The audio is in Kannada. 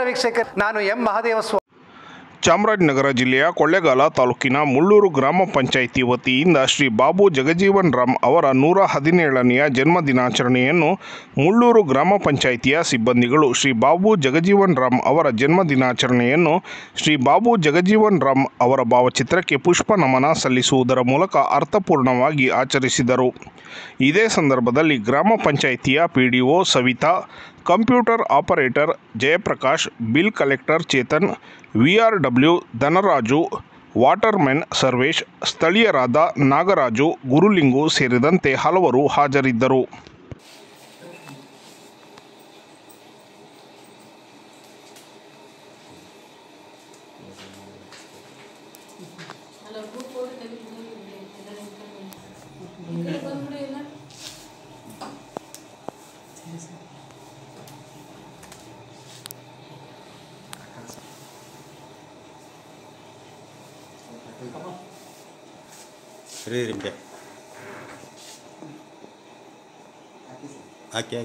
ವೀಕ್ಷಕರು, ನಾನು ಎಂ ಮಹದೇವಸ್ವಾಮಿ. ಚಾಮರಾಜನಗರ ಜಿಲ್ಲೆಯ ಕೊಳ್ಳೇಗಾಲ ತಾಲೂಕಿನ ಮುಳ್ಳೂರು ಗ್ರಾಮ ಪಂಚಾಯಿತಿ ವತಿಯಿಂದ ಶ್ರೀ ಬಾಬು ಜಗಜೀವನ್ ರಾಮ್ ಅವರ 117ನೆಯ ಜನ್ಮದಿನಾಚರಣೆಯನ್ನು ಮುಳ್ಳೂರು ಗ್ರಾಮ ಪಂಚಾಯಿತಿಯ ಸಿಬ್ಬಂದಿಗಳು ಶ್ರೀ ಬಾಬು ಜಗಜೀವನ್ ರಾಮ್ ಅವರ ಜನ್ಮದಿನಾಚರಣೆಯನ್ನು ಶ್ರೀ ಬಾಬು ಜಗಜೀವನ್ ರಾಮ್ ಅವರ ಭಾವಚಿತ್ರಕ್ಕೆ ಪುಷ್ಪ ನಮನ ಸಲ್ಲಿಸುವುದರ ಮೂಲಕ ಅರ್ಥಪೂರ್ಣವಾಗಿ ಆಚರಿಸಿದರು. ಇದೇ ಸಂದರ್ಭದಲ್ಲಿ ಗ್ರಾಮ ಪಂಚಾಯಿತಿಯ PDO Savita, computer operator Jayaprakash, bill collector Chetan, VRW Dhanaraju, watermen Sarvesh, ಸ್ಥಳೀಯರಾದ ನಾಗರಾಜು, ಗುರುಲಿಂಗು ಸೇರಿದಂತೆ ಹಲವರು ಹಾಜರಿದ್ದರು. ಹಾಕಿ